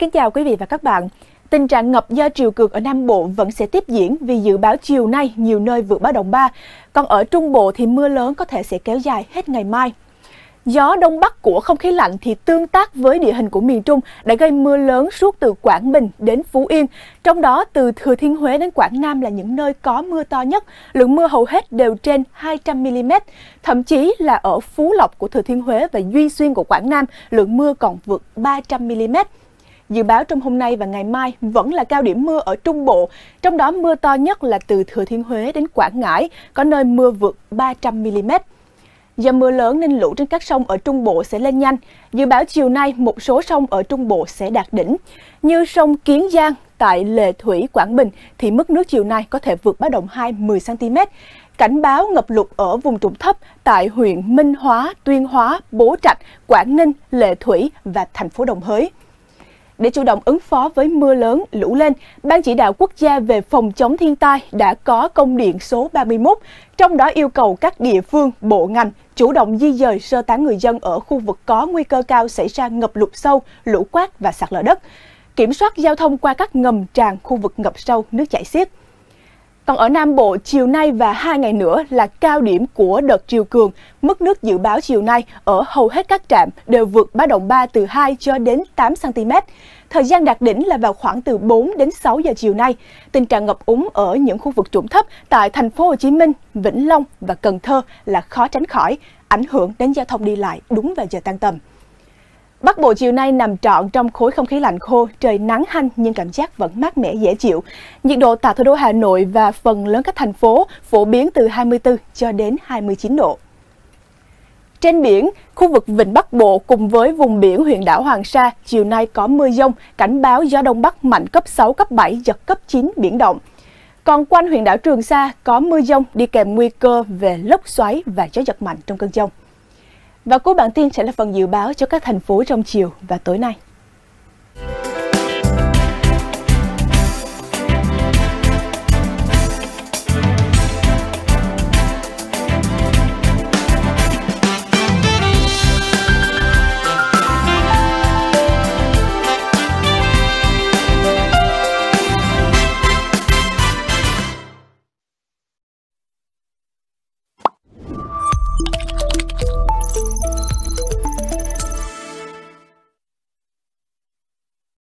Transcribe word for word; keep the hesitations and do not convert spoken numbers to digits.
kính chào quý vị và các bạn. Tình trạng ngập do triều cường ở Nam Bộ vẫn sẽ tiếp diễn vì dự báo chiều nay nhiều nơi vượt báo động ba. Còn ở Trung Bộ thì mưa lớn có thể sẽ kéo dài hết ngày mai. Gió Đông Bắc của không khí lạnh thì tương tác với địa hình của miền Trung đã gây mưa lớn suốt từ Quảng Bình đến Phú Yên. Trong đó từ Thừa Thiên Huế đến Quảng Nam là những nơi có mưa to nhất, lượng mưa hầu hết đều trên hai trăm mi li mét. Thậm chí là ở Phú Lộc của Thừa Thiên Huế và Duy Xuyên của Quảng Nam, lượng mưa còn vượt ba trăm mi li mét. Dự báo trong hôm nay và ngày mai vẫn là cao điểm mưa ở Trung Bộ, trong đó mưa to nhất là từ Thừa Thiên Huế đến Quảng Ngãi, có nơi mưa vượt ba trăm mi li mét. Do mưa lớn nên lũ trên các sông ở Trung Bộ sẽ lên nhanh. Dự báo chiều nay một số sông ở Trung Bộ sẽ đạt đỉnh. Như sông Kiến Giang tại Lệ Thủy, Quảng Bình thì mức nước chiều nay có thể vượt báo động hai mười xăng ti mét. Cảnh báo ngập lụt ở vùng trũng thấp tại huyện Minh Hóa, Tuyên Hóa, Bố Trạch, Quảng Ninh, Lệ Thủy và thành phố Đồng Hới. Để chủ động ứng phó với mưa lớn, lũ lên, Ban Chỉ đạo Quốc gia về phòng chống thiên tai đã có công điện số ba mươi mốt, trong đó yêu cầu các địa phương, bộ ngành chủ động di dời sơ tán người dân ở khu vực có nguy cơ cao xảy ra ngập lụt sâu, lũ quét và sạt lở đất, kiểm soát giao thông qua các ngầm tràn, khu vực ngập sâu, nước chảy xiết. Còn ở Nam Bộ, chiều nay và hai ngày nữa là cao điểm của đợt triều cường. Mức nước dự báo chiều nay ở hầu hết các trạm đều vượt báo động ba từ hai cho đến tám xăng ti mét. Thời gian đạt đỉnh là vào khoảng từ bốn đến sáu giờ chiều nay. Tình trạng ngập úng ở những khu vực trũng thấp tại thành phố Hồ Chí Minh, Vĩnh Long và Cần Thơ là khó tránh khỏi, ảnh hưởng đến giao thông đi lại đúng vào giờ tan tầm. Bắc Bộ chiều nay nằm trọn trong khối không khí lạnh khô, trời nắng hanh nhưng cảm giác vẫn mát mẻ dễ chịu. Nhiệt độ tại thủ đô Hà Nội và phần lớn các thành phố phổ biến từ hai mươi tư cho đến hai mươi chín độ. Trên biển, khu vực Vịnh Bắc Bộ cùng với vùng biển huyện đảo Hoàng Sa chiều nay có mưa dông, cảnh báo gió Đông Bắc mạnh cấp sáu, cấp bảy, giật cấp chín, biển động. Còn quanh huyện đảo Trường Sa có mưa dông đi kèm nguy cơ về lốc xoáy và gió giật mạnh trong cơn dông. Và cuối bản tin sẽ là phần dự báo cho các thành phố trong chiều và tối nay.